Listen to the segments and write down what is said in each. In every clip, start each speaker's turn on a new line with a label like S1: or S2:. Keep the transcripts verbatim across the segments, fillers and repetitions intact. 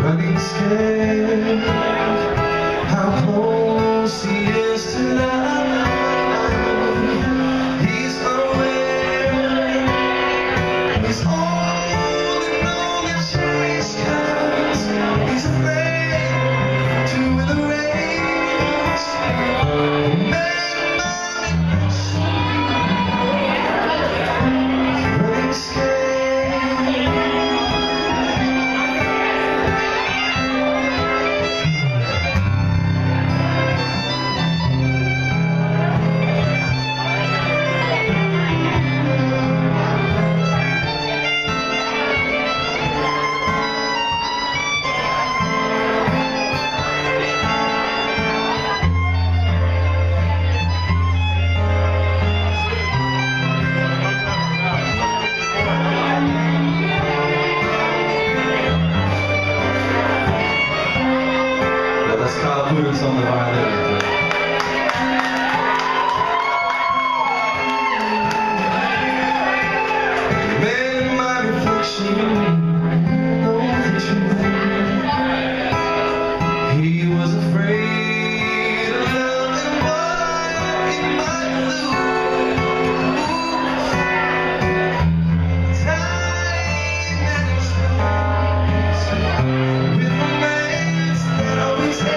S1: running scared, how close he is to love. He's unaware, he's holding on the chase, 'cause he's afraid to win the race. Man, running scared. Pudenz on the violin. Man in my reflection, know the truth. He was afraid of loving what he might lose. Time and chance with romance that always ends.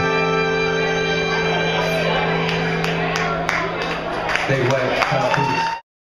S1: Stay wet, Hatfield.